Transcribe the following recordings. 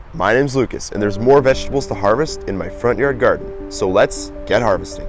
My name's Lucas, and there's more vegetables to harvest in my front yard garden, so let's get harvesting.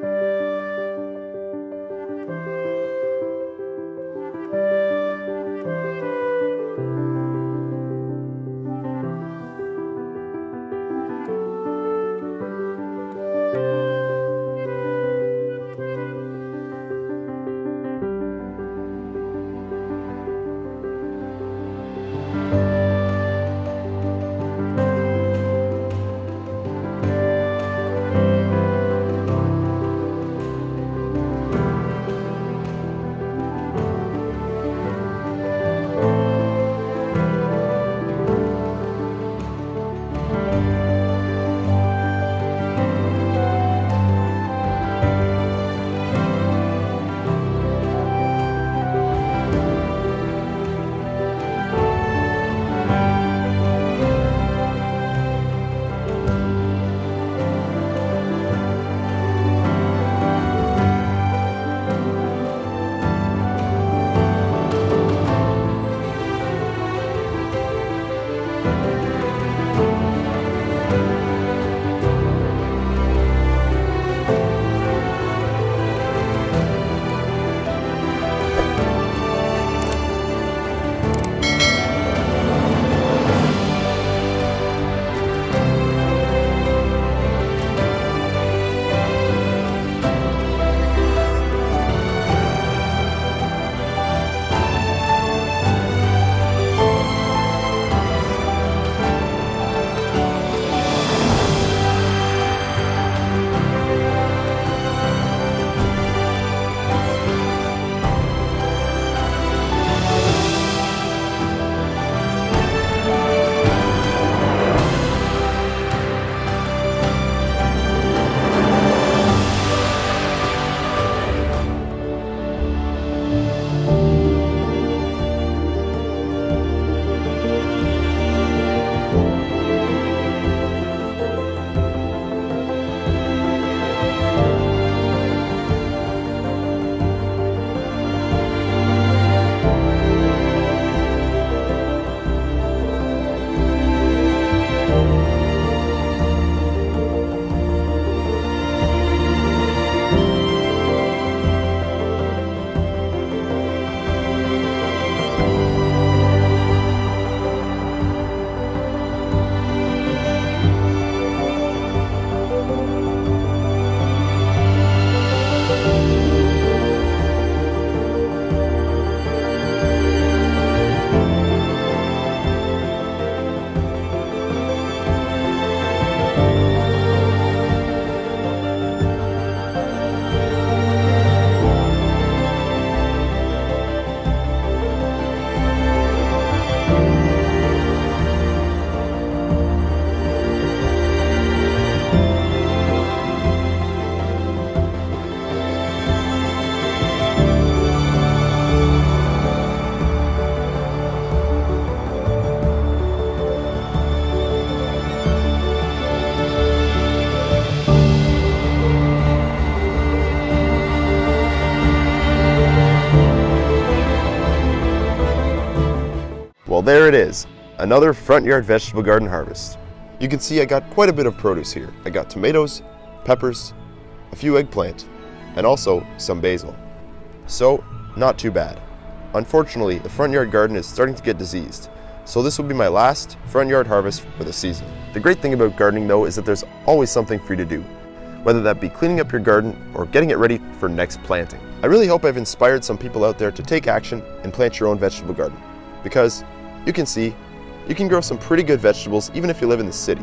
Well, there it is, another front yard vegetable garden harvest. You can see I got quite a bit of produce here. I got tomatoes, peppers, a few eggplant, and also some basil. So, not too bad. Unfortunately, the front yard garden is starting to get diseased, so this will be my last front yard harvest for the season. The great thing about gardening though is that there's always something for you to do, whether that be cleaning up your garden or getting it ready for next planting. I really hope I've inspired some people out there to take action and plant your own vegetable garden, because you can see, you can grow some pretty good vegetables even if you live in the city.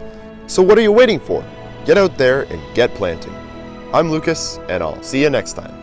So what are you waiting for? Get out there and get planting. I'm Lucas, and I'll see you next time.